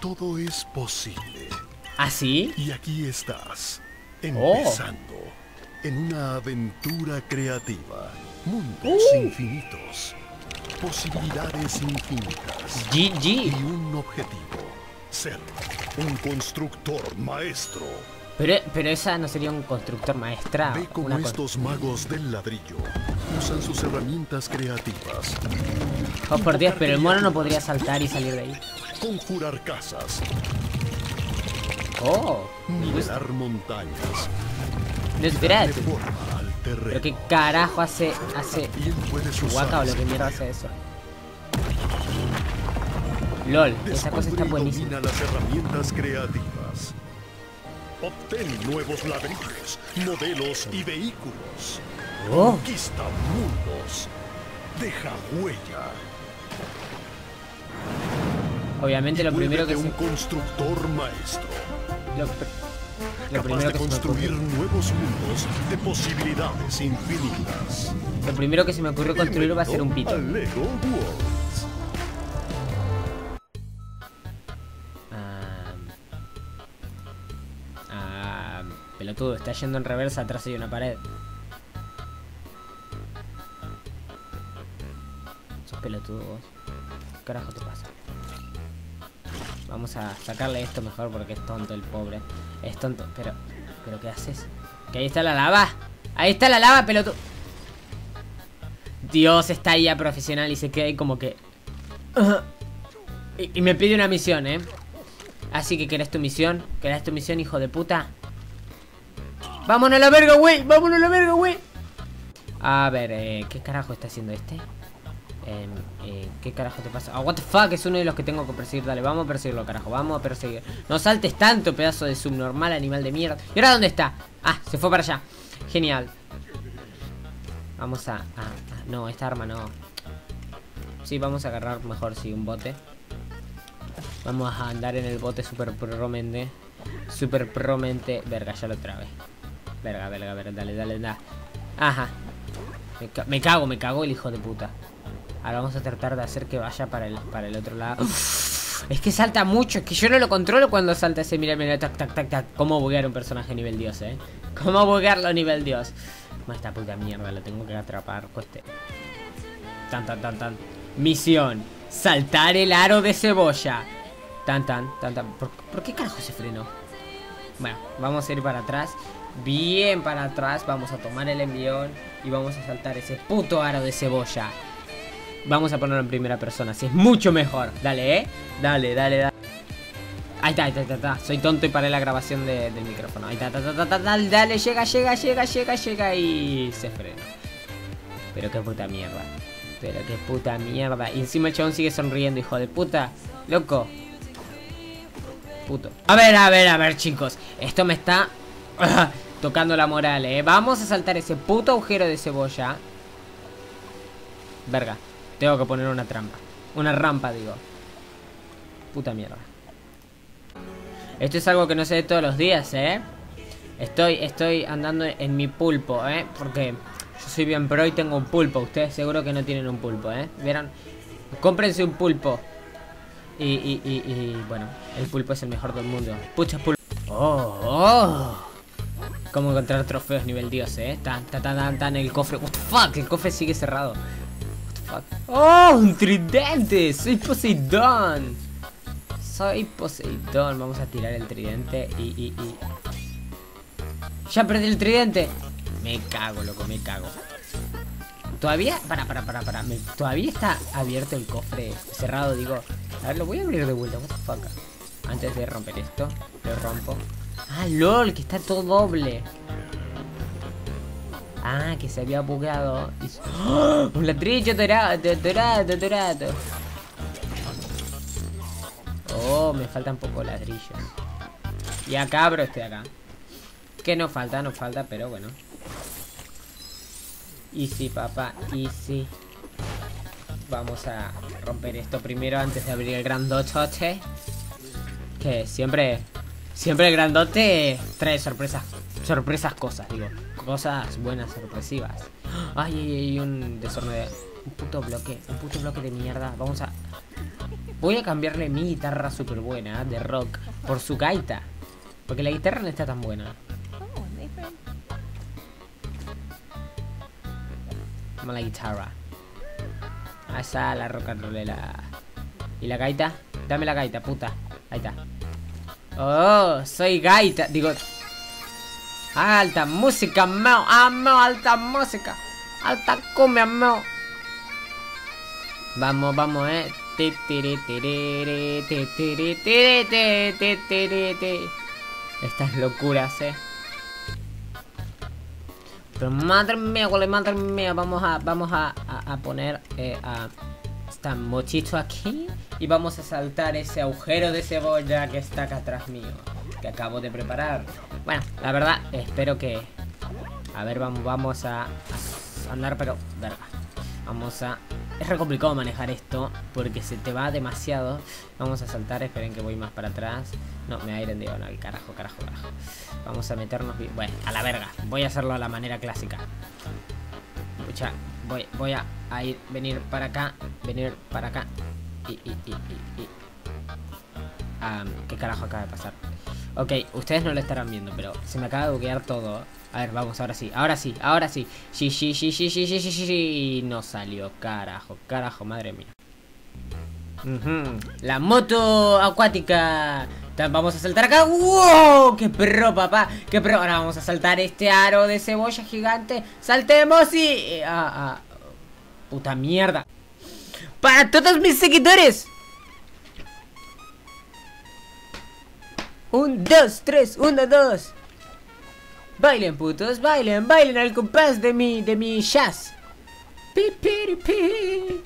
todo es posible. ¿Ah, sí? Y aquí estás, empezando en una aventura creativa. Mundos infinitos, posibilidades infinitas GG. y un objetivo: ser un constructor maestro. Pero esa no sería un constructor maestra. Ve cómo estos magos del ladrillo usan sus herramientas creativas. Oh, por Dios, pero el mono no podría saltar y salir de ahí. Conjurar casas, Oh, nivelar montañas, no espera. darle forma al Pero terreno. qué carajo hace Bien puedes Chihuahua o lo usar que mierda hace eso. LOL, esa cosa está Descubre y buenísima. domina las herramientas creativas. Obtén nuevos ladrillos, modelos y vehículos. Oh, Conquista mundos. Deja huella. obviamente lo primero que Vuélvete se un constructor maestro. lo Capaz primero de que se me construir ocurrió, nuevos mundos de posibilidades infinitas. lo primero que se me ocurrió construir va a ser un pito. Bienvenido a Lego Worlds. Pelotudo, está yendo en reversa, atrás hay una pared. Sos pelotudo vos. ¿Qué carajo te pasa? Vamos a sacarle esto mejor porque es tonto el pobre. Es tonto, pero ¿qué haces? Que ahí está la lava. Ahí está la lava, pelotudo. Dios, está ahí a profesional y se queda ahí como que... Y me pide una misión, Así que ¿querés tu misión? ¿Querés tu misión, hijo de puta? ¡Vámonos a la verga, güey! ¡Vámonos a la verga, güey! A ver, ¿qué carajo está haciendo este? ¿Qué carajo te pasa? What the fuck, es uno de los que tengo que perseguir. Dale, vamos a perseguirlo, carajo, vamos a perseguir. No saltes tanto, pedazo de subnormal, animal de mierda. ¿Y ahora dónde está? Ah, se fue para allá. Genial. Vamos a... no, esta arma no. Sí, vamos a agarrar mejor, sí, un bote. Vamos a andar en el bote super promente. Super promente. Verga, ya lo trabé. Verga, dale. Ajá. Me cago el hijo de puta. Ahora vamos a tratar de hacer que vaya para el otro lado. Uf, es que salta mucho. Es que yo no lo controlo cuando salta ese. Mira, tac. Cómo buguear un personaje nivel Dios, Cómo buguearlo a nivel Dios. Esta puta mierda, lo tengo que atrapar. Cueste. Tan. Misión: saltar el aro de cebolla. Tan. ¿Por qué carajo se frenó? Bueno, vamos a ir para atrás. Bien para atrás. Vamos a tomar el envión y vamos a saltar ese puto aro de cebolla. Vamos a ponerlo en primera persona, así es mucho mejor. Dale, Dale. Ahí está. Soy tonto y paré la grabación del micrófono. Ahí está. Dale, llega y se frena. Pero qué puta mierda. Y encima el chabón sigue sonriendo, hijo de puta. Loco. Puto. A ver, chicos. Esto me está tocando la moral, Vamos a saltar ese puto agujero de cebolla. Verga. Tengo que poner una trampa. Una rampa, digo. Puta mierda. Esto es algo que no sé de todos los días, Estoy andando en mi pulpo, porque yo soy bien pro y tengo un pulpo. Ustedes seguro que no tienen un pulpo, ¿Vieron? Cómprense un pulpo. Y bueno, el pulpo es el mejor del mundo. Pucha pulpo. Oh. Cómo encontrar trofeos nivel Dios, Tan el cofre. What the fuck, el cofre sigue cerrado. What the fuck. Oh, un tridente. Soy Poseidón. Vamos a tirar el tridente y... Ya perdí el tridente. Me cago, loco, me cago. Todavía... Para. Todavía está abierto el cofre. Cerrado, digo. A ver, lo voy a abrir de vuelta. What the fuck. Antes de romper esto, lo rompo. Ah, lol, que está todo doble. Ah, que se había bugueado. ¡Oh! Un ladrillo dorado. Oh, me faltan poco ladrillos. Y acá, bro, estoy acá. Que no falta, pero bueno. Easy, papá, easy. Vamos a romper esto primero antes de abrir el grandote. Que siempre el grandote trae sorpresas cosas, digo. Cosas buenas, sorpresivas. Ay, un desorden de... Un puto bloque de mierda. Vamos a Voy a cambiarle mi guitarra súper buena de rock por su gaita. Porque la guitarra no está tan buena. Vamos a la guitarra. Ahí está la rock and rollera. ¿Y la gaita? Dame la gaita, puta. Ahí está. Oh, soy gaita. Digo... Alta música, meo. Ameo, alta música. Alta cumbia, meo. Vamos, vamos, Estas locuras, Pero madre mía, vamos a poner esta mochito aquí. Y vamos a saltar ese agujero de cebolla que está acá atrás mío, que acabo de preparar. Bueno, la verdad, espero que... A ver, vamos a andar, pero... Verga. Vamos a... Es re complicado manejar esto porque se te va demasiado. Vamos a saltar, esperen que voy más para atrás. No, me va a ir en diagonal, carajo. Vamos a meternos bien. Bueno, a la verga. Voy a hacerlo a la manera clásica. Escucha, voy a ir, venir para acá. ¿Qué carajo acaba de pasar? Ok, ustedes no lo estarán viendo, pero se me acaba de buguear todo. A ver, vamos, ahora sí. Sí. No salió, carajo, madre mía. La moto acuática. Vamos a saltar acá. ¡Wow! ¡Qué pro, papá! ¡Qué pro! Ahora vamos a saltar este aro de cebolla gigante. ¡Saltemos y... puta mierda! ¡Para todos mis seguidores! 1, 2, 3, 1, 2. Bailen, putos, bailen al compás de mi jazz. Pi, pi, pi.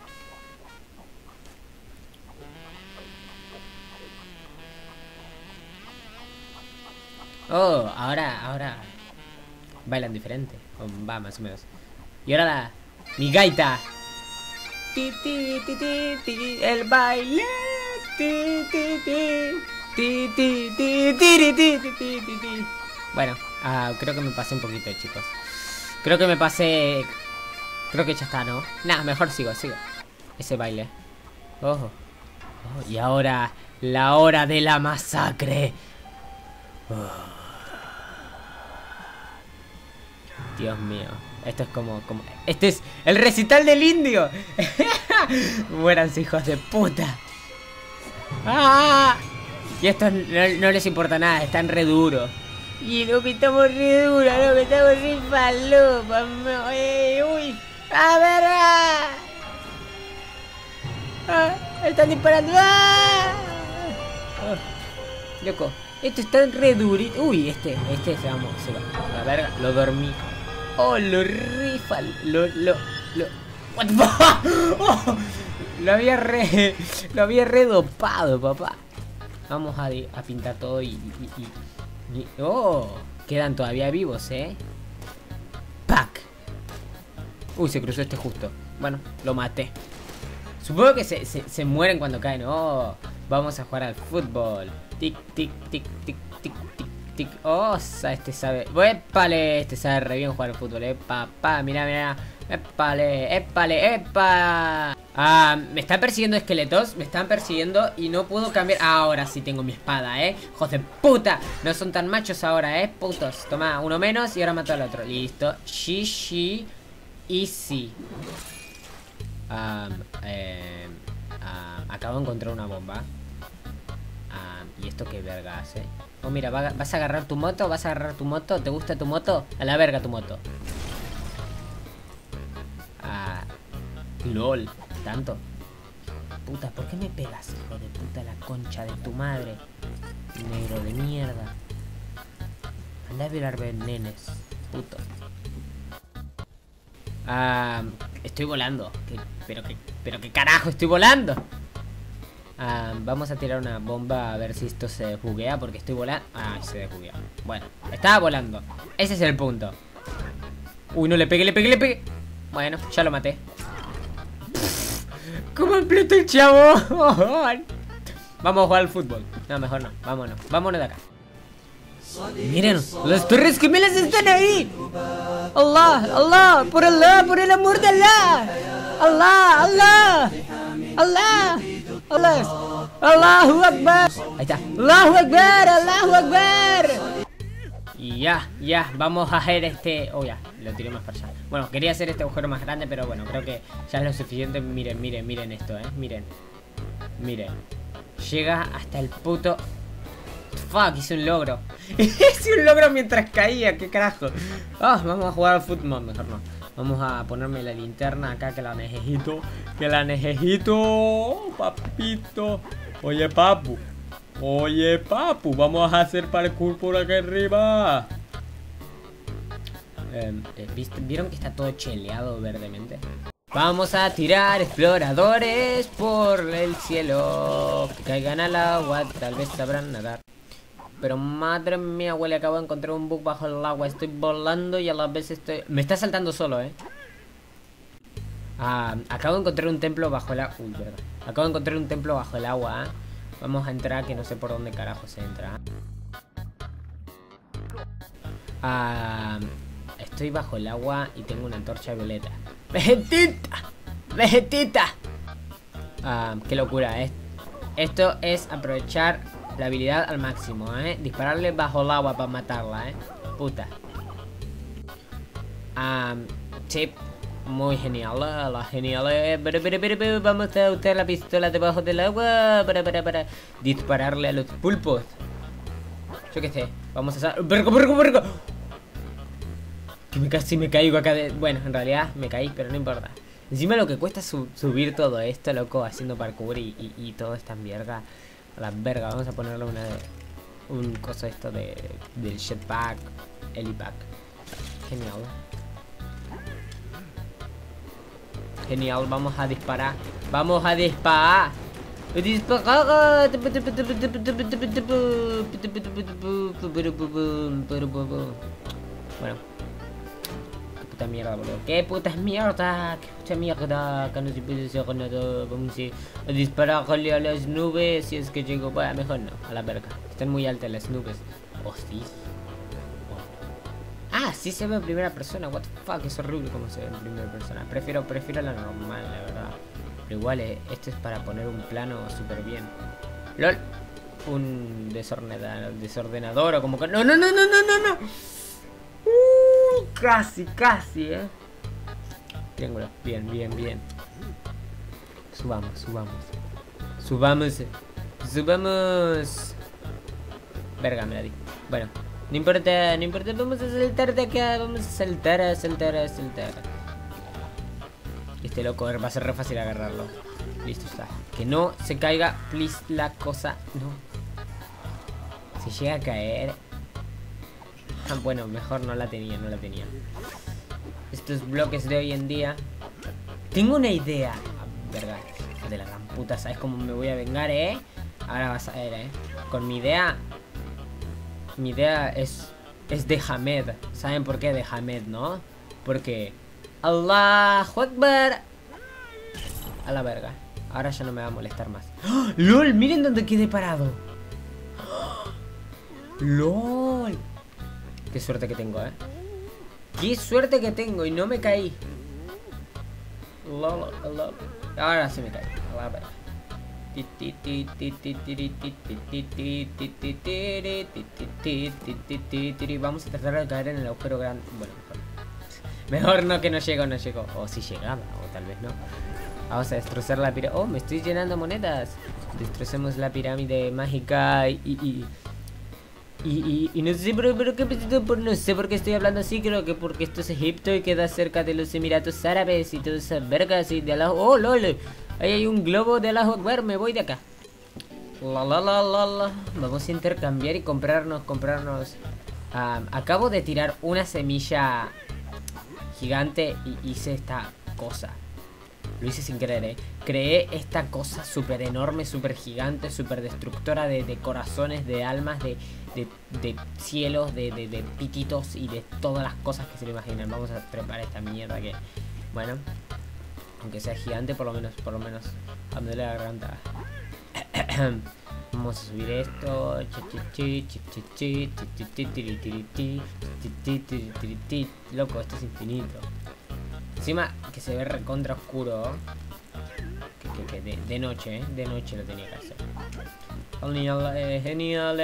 Oh, ahora bailan diferente. Va, más o menos. Y ahora mi gaita. Ti, ti, ti, ti, ti, el baile. Ti, ti, ti. Ti, ti, ti, ti, ti, ti, ti, ti. Bueno, creo que me pasé un poquito, chicos. Creo que ya está, ¿no? Nah, mejor sigo. Ese baile. Ojo. Y ahora, la hora de la masacre. Dios mío. Esto es como... Este es el recital del indio. Muéranse, hijos de puta. Y esto no les importa nada, están re duros. Y lo que estamos re duros, lo que estamos re falopa. Uy, a ver. Están disparando. Loco, esto está re durito. Uy, este se va. A ver, lo dormí. Oh, lo rifa. What the fuck? Lo había re dopado, papá. Vamos a pintar todo y... Oh, quedan todavía vivos, ¡Pac! Uy, se cruzó este justo. Bueno, lo maté. Supongo que se mueren cuando caen. Oh, vamos a jugar al fútbol. Tic, tic, tic, tic, tic, tic, tic. Oh, este sabe. ¡Épale! Este sabe re bien jugar al fútbol, papá. Mira. ¡Épale! ¡Epa! Me están persiguiendo esqueletos. Me están persiguiendo y no puedo cambiar. Ahora sí tengo mi espada, ¡Hijos de puta! No son tan machos ahora, putos. Toma, uno menos y ahora mato al otro. Listo. Shishi. Easy. Acabo de encontrar una bomba. ¿Y esto qué verga hace? Oh, mira, ¿vas a agarrar tu moto? ¿Te gusta tu moto? A la verga tu moto. LOL, tanto. Puta, ¿por qué me pegas, hijo de puta, la concha de tu madre? Negro de mierda. Anda a violar nenes, puto. Estoy volando. Pero qué carajo, estoy volando. Vamos a tirar una bomba a ver si esto se desbuguea, porque estoy volando. Se desbuguea. Bueno, estaba volando. Ese es el punto. Uy, no le pegué. Bueno, ya lo maté. ¿Cómo explotó el chavo? Vamos a jugar al fútbol. No, mejor no, vámonos de acá. Miren, las torres gemelas están ahí. Allah, por el amor de Allah. Allah. Allah. Allahu Akbar. Ahí está. Allahu Akbar, Allahu Akbar. Y ya, vamos a hacer este... Oh, ya, lo tiré más para allá. Bueno, quería hacer este agujero más grande, pero bueno, creo que ya es lo suficiente. Miren esto, miren. Llega hasta el puto... Fuck, hice un logro. Hice un logro mientras caía, qué carajo. Vamos a jugar al fútbol, mejor no. Vamos a ponerme la linterna acá, que la necesito. Papito. Oye, papu, vamos a hacer parkour por acá arriba. ¿Vieron que está todo cheleado verdemente? Vamos a tirar exploradores por el cielo. Que caigan al agua, tal vez sabrán nadar. Pero madre mía, huele, acabo de encontrar un bug bajo el agua. Estoy volando y a la vez estoy... Me está saltando solo, acabo de encontrar un templo bajo el agua. Uy, verdad. Acabo de encontrar un templo bajo el agua, Vamos a entrar, que no sé por dónde carajo se entra. Estoy bajo el agua y tengo una antorcha violeta. ¡Vegetita! Qué locura, Esto es aprovechar la habilidad al máximo, Dispararle bajo el agua para matarla, Puta. Sí, muy genial, Vamos a usar la pistola debajo del agua para dispararle a los pulpos. Yo qué sé, vamos a hacer... ¡Vergo! Que casi me caigo acá de... Bueno, en realidad me caí, pero no importa. Encima lo que cuesta subir todo esto, loco, haciendo parkour y todo esta mierda. A la verga, vamos a ponerle un coso esto del jetpack, helipack. Genial, vamos a disparar. Bueno. Qué puta mierda, boludo. Qué puta mierda. Que no se puede hacer nada. Vamos a dispararle a las nubes. Si es que llego. Bueno, mejor no. A la verga. Están muy altas las nubes. Oh, sí. Sí se ve en primera persona. What the fuck, es horrible como se ve en primera persona. Prefiero la normal, la verdad. Pero igual esto es para poner un plano súper bien. LOL. Un desordenador o como que... No. Casi, Triángulo, bien. Subamos. Verga, me la di. Bueno, no importa, vamos a saltar de acá, vamos a saltar. Este loco va a ser re fácil agarrarlo. Listo está. Que no se caiga, please, la cosa. No. Si llega a caer... bueno, mejor no la tenía. Estos bloques de hoy en día. Tengo una idea. Verga, de la gran puta, ¿sabes cómo me voy a vengar, Ahora vas a ver, Con mi idea... Mi idea es de Hamed. ¿Saben por qué de Hamed, no? Porque... Allahu Akbar. A la verga. Ahora ya no me va a molestar más. ¡Oh! ¡Lol! Miren dónde quedé parado. ¡Oh! ¡Lol! Qué suerte que tengo, Qué suerte que tengo y no me caí. Lol. Ahora sí me caí. A la verga. Vamos a tratar de caer en el agujero grande. Bueno, mejor no, que no llegó. O si llegaba, o tal vez no. Vamos a destrozar la pirámide. Oh, me estoy llenando monedas. Destrocemos la pirámide mágica y no sé, no sé por qué estoy hablando así. Creo que porque esto es Egipto y queda cerca de los Emiratos Árabes y todas esas vergas y de Allahu. Oh, lol. Ahí hay un globo de Allahu Akbar. Me voy de acá. Vamos a intercambiar y comprarnos. Acabo de tirar una semilla gigante y hice esta cosa. Lo hice sin querer, Creé esta cosa súper enorme, súper gigante, súper destructora de corazones, de almas, de cielos, de pititos y de todas las cosas que se le imaginan. Vamos a trepar esta mierda que... Bueno, aunque sea gigante, por lo menos a me duele la garganta. Vamos a subir esto. Loco, esto es infinito. Encima que se ve recontra oscuro. que de noche, de noche lo tenía que hacer. Genial,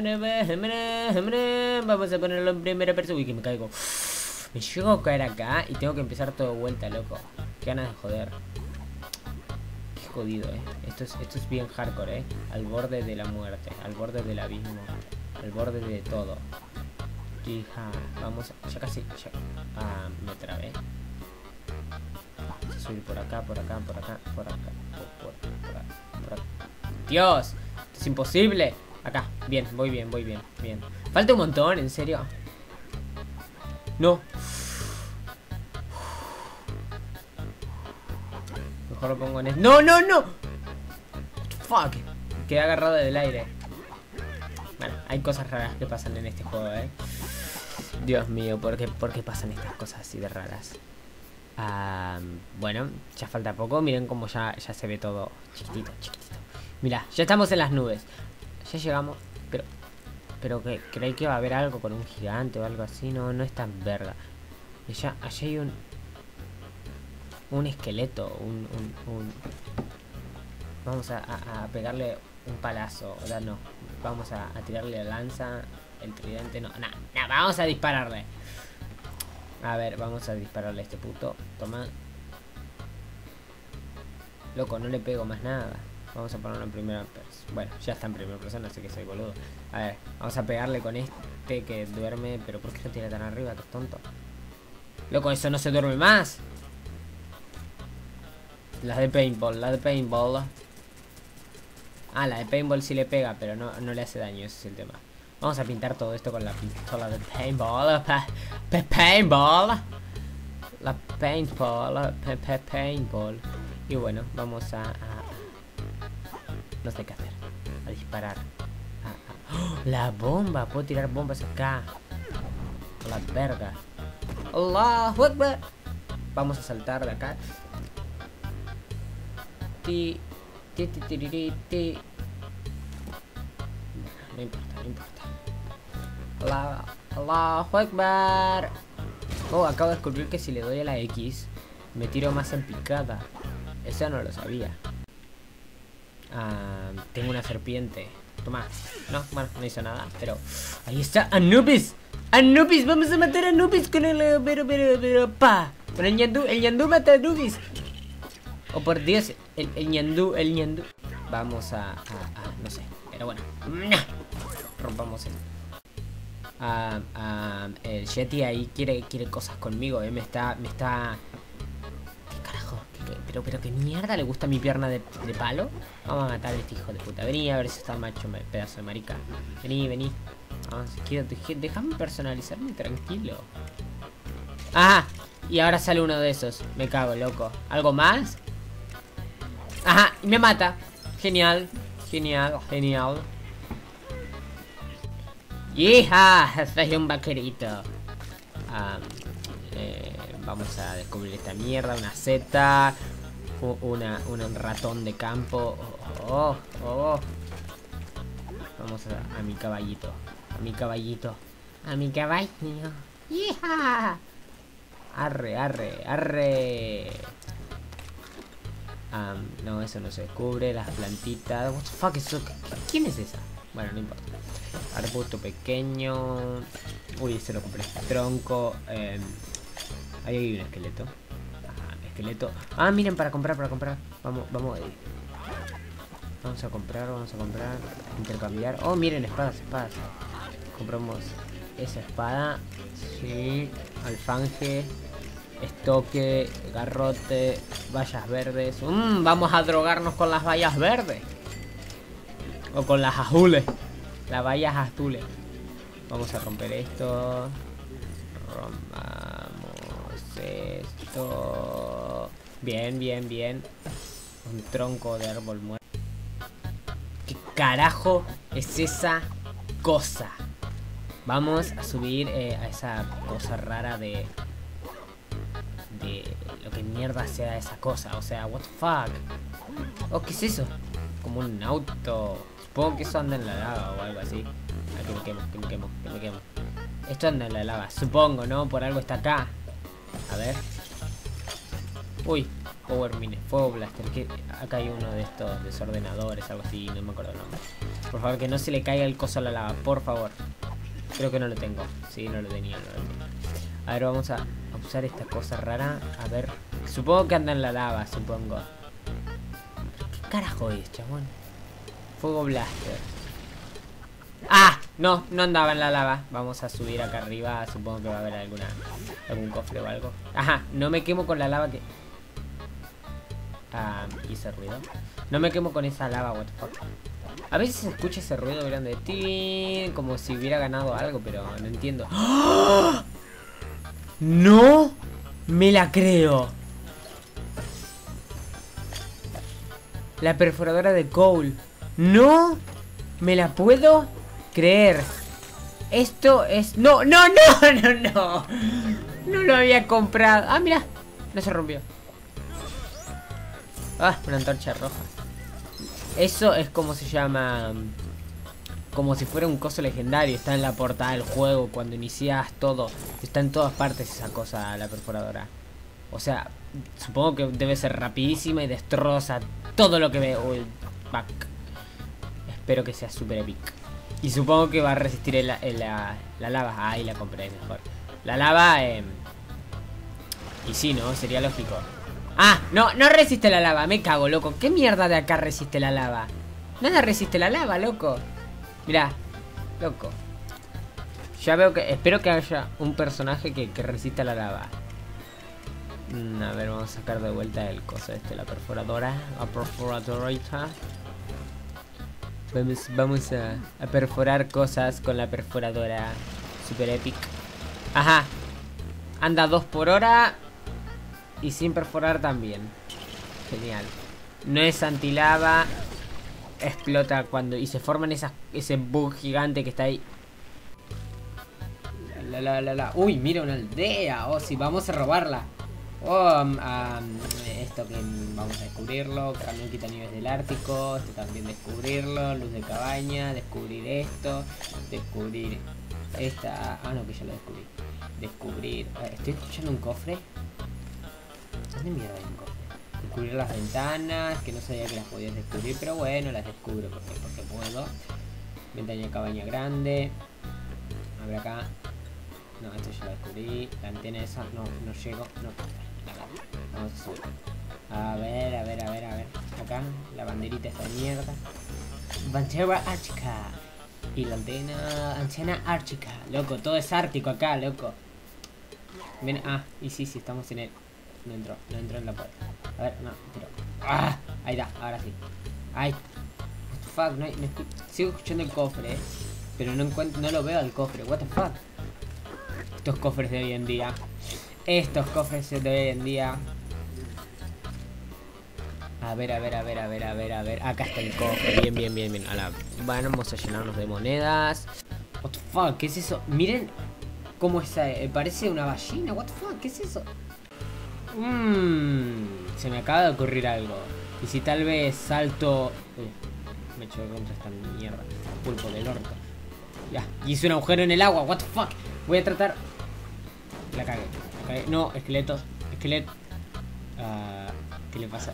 vamos a ponerlo en primera persona. Uy, que me caigo. Me llego a caer acá y tengo que empezar todo de vuelta, loco. Qué ganas de joder. Qué jodido, Esto es bien hardcore, Al borde de la muerte, al borde del abismo, al borde de todo. Hija, vamos, ya casi, ya. Ah, me trabé. Vamos a subir por acá, por acá, por acá, por acá, por acá. Dios, esto es imposible. Acá, bien, voy bien, bien. Falta un montón, en serio. No. Mejor lo pongo en este. ¡No! Fuck. Quedé agarrado del aire. Bueno, hay cosas raras que pasan en este juego, Dios mío, ¿por qué pasan estas cosas así de raras? Bueno, ya falta poco. Miren cómo ya se ve todo chiquitito. Mira, ya estamos en las nubes. Ya llegamos, pero que creí que va a haber algo con un gigante o algo así. No es tan verga. Allá hay un esqueleto. Vamos a pegarle un palazo. O sea, no. Vamos a tirarle la lanza. El tridente, no, vamos a dispararle. A ver, vamos a dispararle a este puto. Toma. Loco, no le pego más nada. Vamos a ponerlo en primera persona. Bueno, ya está en primera persona, así que soy boludo. A ver, vamos a pegarle con este que duerme. Pero ¿por qué lo tira tan arriba? Que es tonto. Loco, eso no se duerme más. Las de paintball, Ah, la de paintball sí le pega, pero no le hace daño, ese es el tema. Vamos a pintar todo esto con la pistola de paintball. Paintball. La paintball. Y bueno, vamos a no sé qué hacer. A disparar. ¡Oh! La bomba. Puedo tirar bombas acá. La verga. Allahu Akbar. Vamos a saltar de acá. No importa. Allahu Akbar. Oh, acabo de descubrir que si le doy a la X me tiro más en picada. Eso no lo sabía. Tengo una serpiente. Toma. No, bueno, no hizo nada. Pero ahí está Anubis. Vamos a matar a Anubis con el... Pero, pa. Con el ñandú mata a Anubis. Oh, por Dios, el ñandú. Vamos a no sé. Pero bueno. Rompamos esto. El Yeti ahí quiere cosas conmigo, me está... ¿Qué carajo? Pero qué mierda le gusta mi pierna de palo. Vamos a matar a este hijo de puta. Vení a ver si está macho, pedazo de marica. Vení. Déjame personalizarme tranquilo. Ajá. Y ahora sale uno de esos. Me cago, loco. ¿Algo más? Ajá. Y me mata. Genial. ¡Hija! Soy un vaquerito. Vamos a descubrir esta mierda. Una seta. Un ratón de campo. Oh. Vamos a mi caballito. A mi caballito. ¡Hija! Arre. No, eso no se descubre. Las plantitas. What the fuck is eso? ¿Quién es esa? Bueno, no importa. Arbusto pequeño. Uy, se lo compré. Tronco. Ahí hay un esqueleto. Esqueleto. Miren, para comprar. Vamos. Vamos a comprar. Intercambiar. Oh, miren, espadas. Compramos esa espada. Sí. Alfanje. Estoque. Garrote. Vallas verdes. Vamos a drogarnos con las vallas verdes. O con las azules. Las vallas azules. Vamos a romper esto. Rompamos esto. Bien. Un tronco de árbol muerto. ¿Qué carajo es esa cosa? Vamos a subir a esa cosa rara de lo que mierda sea esa cosa. O sea, what the fuck. Oh, ¿qué es eso? Como un auto. Supongo que eso anda en la lava o algo así. Que me quemo. Esto anda en la lava, supongo, ¿no? Por algo está acá. A ver. Uy, Power Mine, Fuego Blaster. Que acá hay uno de estos desordenadores, algo así, no me acuerdo el nombre. Por favor, que no se le caiga el coso a la lava, por favor. Creo que no lo tengo. Sí, no lo tenía, no lo tenía. A ver, vamos a usar esta cosa rara. A ver, supongo que anda en la lava, supongo. ¿Qué carajo es, chabón? Fuego Blaster. ¡Ah! No, no andaba en la lava. Vamos a subir acá arriba. Supongo que va a haber algún cofre o algo. Ajá, no me quemo con la lava que... Ah, hice ruido. No me quemo con esa lava, what the fuck. A veces se escucha ese ruido grande de ti, como si hubiera ganado algo, pero no entiendo. ¡Oh! ¡No! Me la creo. La perforadora de Cole. ¡No! ¿Me la puedo creer? Esto es... ¡No, no, no, no, no! No lo había comprado. Ah, mira. No se rompió. Ah, una antorcha roja. Eso es como se llama... Como si fuera un coso legendario. Está en la portada del juego. Cuando inicias todo. Está en todas partes esa cosa, la perforadora. O sea, supongo que debe ser rapidísima y destroza todo lo que ve. Uy, back. Espero que sea super epic. Y supongo que va a resistir la lava. Ahí la compré mejor. La lava... Y sí, ¿no? Sería lógico. Ah, no, no resiste la lava. Me cago, loco. ¿Qué mierda de acá resiste la lava? Nada resiste la lava, loco. Mirá, loco. Ya veo que... Espero que haya un personaje que resista la lava. A ver, vamos a sacar de vuelta el coso este, la perforadora. La perforadorita. Vamos a perforar cosas con la perforadora. Super epic. Ajá. Anda 2 por hora. Y sin perforar también. Genial. No es antilava. Explota cuando... Y se forman ese bug gigante que está ahí. Uy, mira una aldea. Oh, sí, vamos a robarla. Oh, esto que vamos a descubrirlo. Camión quita nieves del Ártico. Este también descubrirlo. Luz de cabaña. Descubrir esto. Descubrir esta. Ah, no, que ya lo descubrí. Descubrir. Estoy escuchando un cofre. ¿Dónde mierda hay un cofre? Descubrir las ventanas. Que no sabía que las podías descubrir. Pero bueno, las descubro porque puedo. Ventana de cabaña grande. A ver acá. No, esto ya lo descubrí. La antena esa. No, no llego. No. Vamos a subir. A ver. Acá, la banderita esta de mierda. Bandera ártica. Y la antena ártica. Loco, todo es ártico acá, loco. Ven, y sí, estamos en el... No entró en la puerta. A ver, no, pero... ¡Ah! Ahí da, ahora sí. ¡Ay! What the fuck, sigo escuchando el cofre, pero no lo veo al cofre. What the fuck. Estos cofres de hoy en día. A ver. Acá está el cofre. Bien. Bueno, vamos a llenarnos de monedas. What the fuck, ¿qué es eso? Miren cómo está. Parece una ballena. What the fuck, ¿qué es eso? Se me acaba de ocurrir algo. Y si tal vez salto... me choqué contra esta mierda. Pulpo del orto. Ya, hice un agujero en el agua. What the fuck. Voy a tratar... La cagué. No, esqueletos. ¿Qué le pasa?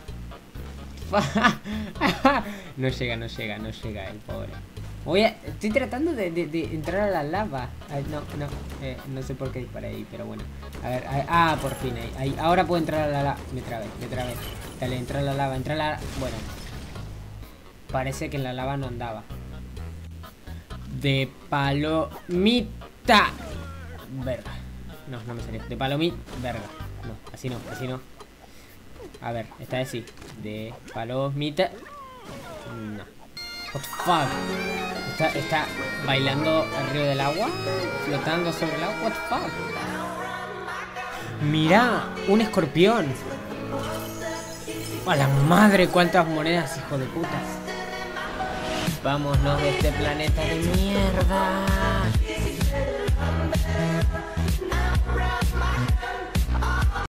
No llega el pobre. Estoy tratando de entrar a la lava. No sé por qué disparé ahí, pero bueno. A ver, por fin ahí. Ahora puedo entrar a la lava. Me trabé. Dale, entra a la lava, Bueno. Parece que en la lava no andaba. De palomita. Verga. No me salió. De palomita. Verga. No, así no. A ver, esta vez sí. De palomita. No. What the fuck. Está bailando arriba del agua. Flotando sobre el agua. What the fuck. Mirá, un escorpión. A la madre, cuántas monedas, hijo de puta. Vámonos de este planeta de mierda.